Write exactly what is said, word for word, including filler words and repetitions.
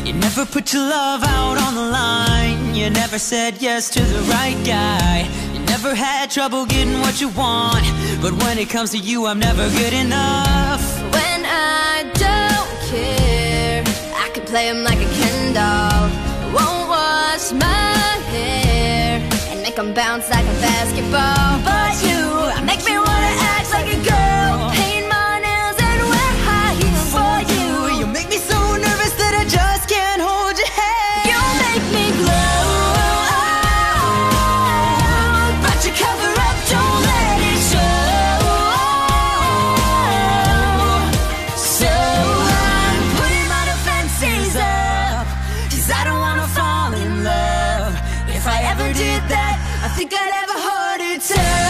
You never put your love out on the line. You never said yes to the right guy. You never had trouble getting what you want. But when it comes to you, I'm never good enough. When I don't care, I can play him like a Ken doll. Won't wash my hair and make him bounce like a basketball. But you make me wanna act like a girl, paint my nails and wear high heels for you. You make me so nervous that I just can't hold your hand. You make me glow, but you cover up, don't let it show. So I'm putting my defenses up, 'cause I don't wanna fall in love. If I ever did that, I think I'd have a heart attack.